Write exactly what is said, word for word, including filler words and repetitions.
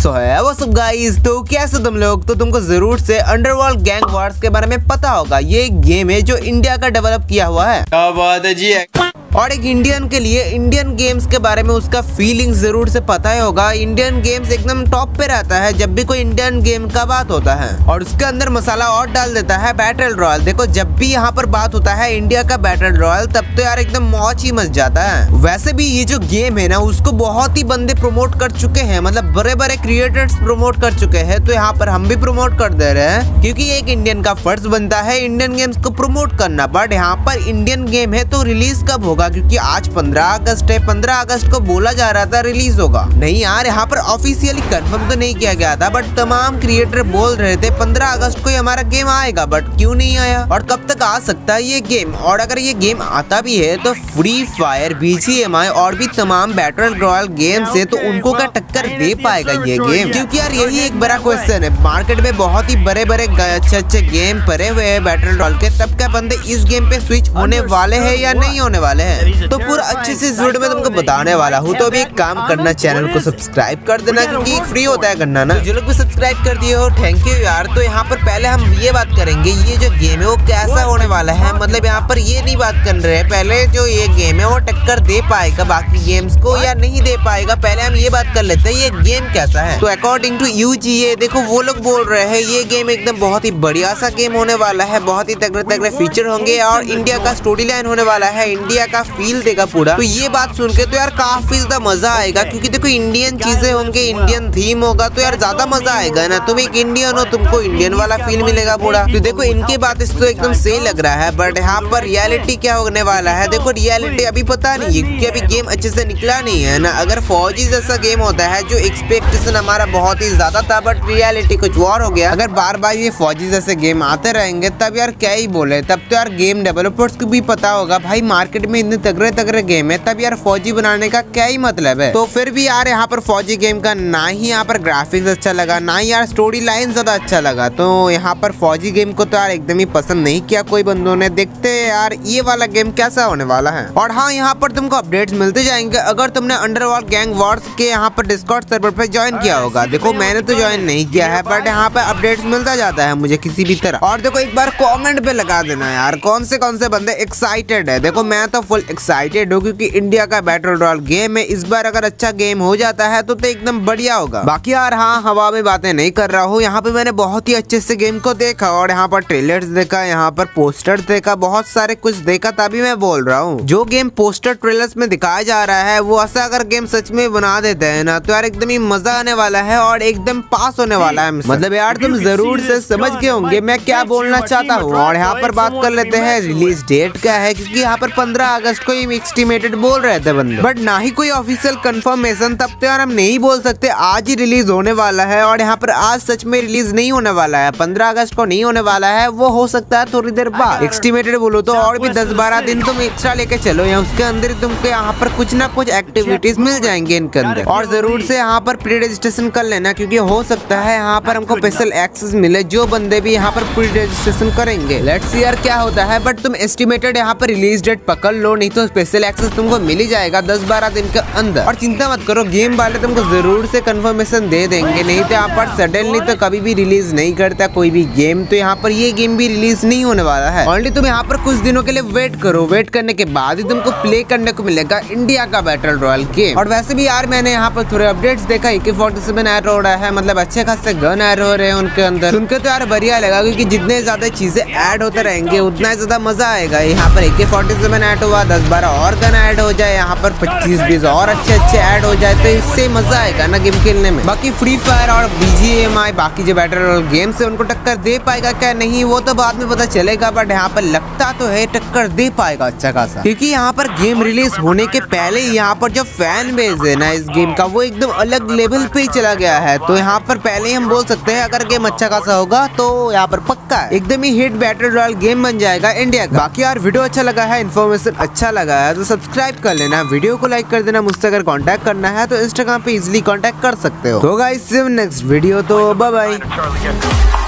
सो है वो सब गाइस, तो कैसे तुम लोग। तो तुमको जरूर से अंडरवर्ल्ड गैंग वॉर्स के बारे में पता होगा। ये एक गेम है जो इंडिया का डेवलप किया हुआ है। क्या बात है जी। और एक इंडियन के लिए इंडियन गेम्स के बारे में उसका फीलिंग्स जरूर से पता ही होगा। इंडियन गेम्स एकदम टॉप पे रहता है जब भी कोई इंडियन गेम का बात होता है, और उसके अंदर मसाला और डाल देता है बैटल रॉयल। देखो जब भी यहाँ पर बात होता है इंडिया का बैटल रॉयल, तब तो यार एकदम मौज ही मच जाता है। वैसे भी ये जो गेम है ना, उसको बहुत ही बंदे प्रमोट कर चुके हैं, मतलब बड़े बड़े क्रिएटर्स प्रमोट कर चुके हैं। तो यहाँ पर हम भी प्रमोट कर दे रहे हैं, क्योंकि एक इंडियन का फर्ज बनता है इंडियन गेम्स को प्रमोट करना। बट यहाँ पर इंडियन गेम है तो रिलीज कब होगा, क्योंकि आज पंद्रह अगस्त है। पंद्रह अगस्त को बोला जा रहा था रिलीज होगा। नहीं यार, यहाँ पर ऑफिशियली कंफर्म तो नहीं किया गया था, बट तमाम क्रिएटर बोल रहे थे पंद्रह अगस्त को ही हमारा गेम आएगा। बट क्यों नहीं आया और कब तक आ सकता है ये गेम। और अगर ये गेम आता भी है तो Free Fire, B G M I और भी तमाम बैटल रॉयल गेम्स है, तो उनको क्या टक्कर दे पाएगा ये गेम। क्योंकि यार यही एक बड़ा क्वेश्चन है। मार्केट में बहुत ही बड़े बड़े अच्छे अच्छे गेम पड़े हुए हैं बैटल रॉयल के, तब क्या बंदे इस गेम पे स्विच होने वाले हैं या नहीं होने वाले हैं, तो पूरा अच्छे से इस वीडियो में तुमको बताने वाला हूँ। तो अभी एक काम करना, चैनल को सब्सक्राइब कर देना, क्योंकि फ्री होता है करना ना। तो जो लोग भी सब्सक्राइब कर दिए हो थैंक यू यार। तो यहाँ पर पहले हम ये बात करेंगे ये जो गेम है वो कैसा होने वाला है। मतलब यहाँ पर ये नहीं बात कर रहे हैं पहले जो ये गेम है वो टक्कर दे पाएगा बाकी गेम्स को या नहीं दे पाएगा। पहले हम ये बात कर लेते हैं ये गेम कैसा है। तो अकॉर्डिंग टू यू जी ए देखो वो लोग बोल रहे हैं ये गेम एकदम बहुत ही बढ़िया सा गेम होने वाला है, बहुत ही तगड़े तगड़े फीचर होंगे और इंडिया का स्टोरी लाइन होने वाला है, इंडिया का फील देगा पूरा। तो ये बात सुन के तो यार काफी ज्यादा मजा आएगा, क्योंकि देखो इंडियन चीजें होंगे, इंडियन थीम होगा, तो यार ज्यादा मजा आएगा ना। तुम एक इंडियन हो, तुमको इंडियन वाला फील मिलेगा पूरा। तो देखो इनके बात इस तो एकदम सही लग रहा है, बट यहाँ पर रियलिटी क्या होने वाला है देखो रियलिटी अभी पता नहीं है, क्योंकि अभी गेम अच्छे से निकला नहीं है ना। अगर फौजी जैसा गेम होता है जो एक्सपेक्टेशन हमारा बहुत ही ज्यादा था, बट रियलिटी कुछ और हो गया। अगर बार बार ये फौजी जैसे गेम आते रहेंगे तब यार क्या ही बोले, तब तो यार गेम डेवलपर्स को भी पता होगा भाई मार्केट में इतने तगड़े तगड़े गेम है, तब यार फौजी बनाने का क्या ही मतलब है। तो फिर भी यार यहाँ पर फौजी गेम का ना ही यहाँ पर ग्राफिक्स अच्छा लगा, ना ही यार स्टोरी लाइन ज्यादा अच्छा लगा। तो यहाँ पर फौजी गेम को तो यार एकदम ही पसंद नहीं किया कोई बंदों ने। देखते हैं यार ये वाला गेम कैसा होने वाला है। और हाँ, यहाँ पर तुमको अपडेट्स मिलते जाएंगे अगर तुमने अंडरवर्ल्ड गैंग वॉर्स के यहाँ पर डिस्कॉर्ड सर्वर पे ज्वाइन किया होगा। देखो मैंने तो ज्वाइन नहीं किया है, बट यहाँ पे अपडेट्स मिलता जाता है मुझे किसी भी तरह। और देखो एक बार कॉमेंट पे लगा देना यार कौन से कौन से बंदे एक्साइटेड है। देखो मैं तो फुल एक्साइटेड हूँ, क्योंकि इंडिया का बैटल रॉयल गेम है, इस बार अगर अच्छा गेम हो जाता है तो, तो एकदम बढ़िया होगा। बाकी यार हाँ, हवा में बातें नहीं कर रहा हूँ, यहाँ पे मैंने बहुत ही अच्छे से गेम को देखा और यहाँ पर ट्रेलर्स देखा, यहाँ पर पोस्टर्स देखा, बहुत सारे कुछ देखा, तभी मैं बोल रहा हूँ। जो गेम पोस्टर ट्रेलर्स में दिखाया जा रहा है वो ऐसा अगर गेम सच में बना देते हैं ना, तो यार एकदम ही मजा आने वाला है और एकदम पास होने वाला है। मतलब यार तुम जरूर से समझ गए होंगे मैं क्या बोलना चाहता हूँ। और यहाँ पर बात कर लेते हैं रिलीज डेट क्या है, क्योंकि यहाँ पर पंद्रह अगस्त को ही एस्टिमेटेड बोल रहे थे बंदे, बट ना ही कोई ऑफिशियल कंफर्मेशन। तब तो यार हम नहीं बोल सकते आज ही रिलीज होने वाला है, और यहाँ पर आज सच में रिलीज नहीं होने वाला है, पंद्रह अगस्त को नहीं होने वाला है, वो हो सकता है थोड़ी देर बाद। एस्टिमेटेड बोलो तो और भी दस बारह दिन तुम एक्स्ट्रा लेके चलो, या उसके अंदर तुमको यहाँ पर कुछ ना कुछ एक्टिविटीज मिल जाएंगे इनके अंदर। और जरूर से यहाँ पर प्री रजिस्ट्रेशन कर लेना, क्योंकि हो सकता है यहाँ पर हमको स्पेशल एक्सेस मिले जो बंदे भी यहाँ पर प्री रजिस्ट्रेशन करेंगे। लेट्स सी यार क्या होता है, बट तुम एस्टिमेटेड यहाँ पर रिलीज डेट पकड़ लो, नहीं तो स्पेशल एक्सेस तुमको मिल ही जाएगा दस बारह दिन के अंदर। और चिंता मत करो, गेम वाले तुमको जरूर से कंफर्मेशन दे देंगे, नहीं तो यहाँ पर सडनली तो कभी भी रिलीज नहीं करता कोई भी गेम। तो यहाँ पर ये गेम भी रिलीज नहीं होने वाला है, ओनली तुम यहाँ पर कुछ दिनों के लिए वेट करो, वेट करने के बाद ही तुमको प्ले करने को मिलेगा इंडिया का बैटल रॉयल गेम। और वैसे भी यार मैंने यहाँ पर थोड़े अपडेट्स देखा, ए के फोर्टी सेवन ऐड हो रहा है, मतलब अच्छे खासे गन ऐड हो रहे हैं उनके अंदर। सुनकर तो यार बढ़िया लगा, क्योंकि जितने ज्यादा चीजें ऐड होते रहेंगे उतना ज्यादा मजा आएगा। यहाँ पर ए के फोर्टी सेवन ऐड हुआ, दस बारह और गन ऐड हो जाए, यहाँ पर पच्चीस बीस और अच्छे अच्छे ऐड हो जाए, तो इससे मजा आएगा ना गेम खेलने में। बाकी फ्री फायर और बी जी एम आई बाकी जो बैटल रॉयल गेम्स है उनको टक्कर दे पाएगा क्या नहीं, वो तो बाद में पता चलेगा, बट यहाँ पर लगता तो है टक्कर दे पाएगा अच्छा खासा, क्योंकि यहाँ पर गेम रिलीज होने के पहले यहाँ पर जो फैन बेस है ना इस गेम का, वो एकदम अलग लेवल पे ही चला गया है। तो यहाँ पर पहले ही हम बोल सकते हैं अगर गेम अच्छा खासा होगा तो यहाँ पर पक्का एकदम ही हिट बैटल रॉयल गेम बन जाएगा इंडिया का। बाकी यार वीडियो अच्छा लगा है, इन्फॉर्मेशन अच्छा लगा है तो सब्सक्राइब कर लेना, वीडियो को लाइक कर देना। मुझसे अगर कांटेक्ट करना है तो इंस्टाग्राम पे इजिली कांटेक्ट कर सकते हो। तो गाइस नेक्स्ट वीडियो, तो बाय बाय।